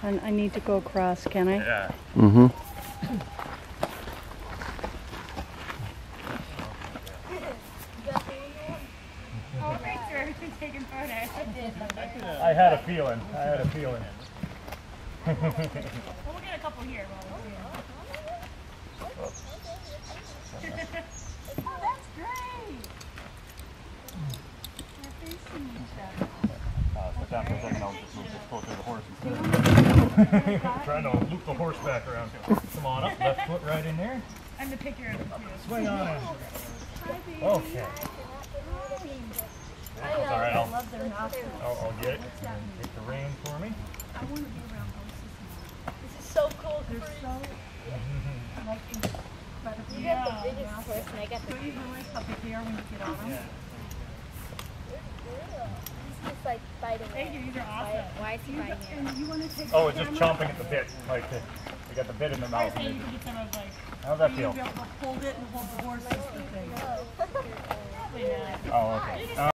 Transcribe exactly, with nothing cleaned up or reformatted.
And I need to go across, can I? Yeah. Mm-hmm. Oh, thanks for taking photos. I had a feeling. I had a feeling. Well, we'll get a couple here while we're here. Oh, that's great. They're facing each other. Uh, sit down for a second. I'll just move this closer to the horse instead of trying to loop the horse back around. Come on up. Left foot right in there. And the picture of it too. Swing on in. Okay. That's all right. I'll, love their nostrils. I'll, I'll get it. And take the rein for me. I want to be around horses more. This is so cool. They're so like incredible. You got the biggest horse and I got the Don't you realize how big they are when you get on them? Yeah. He's just like biting Thank it. you, these are Why, awesome. why is he biting it? And you want to take Oh, the it's just camera? chomping at the bit. Like the, they got the bit in their I mouth. was saying you can get some of like, How's that you feel? can be able to hold it and hold the horse is the thing. Probably not. Oh, okay.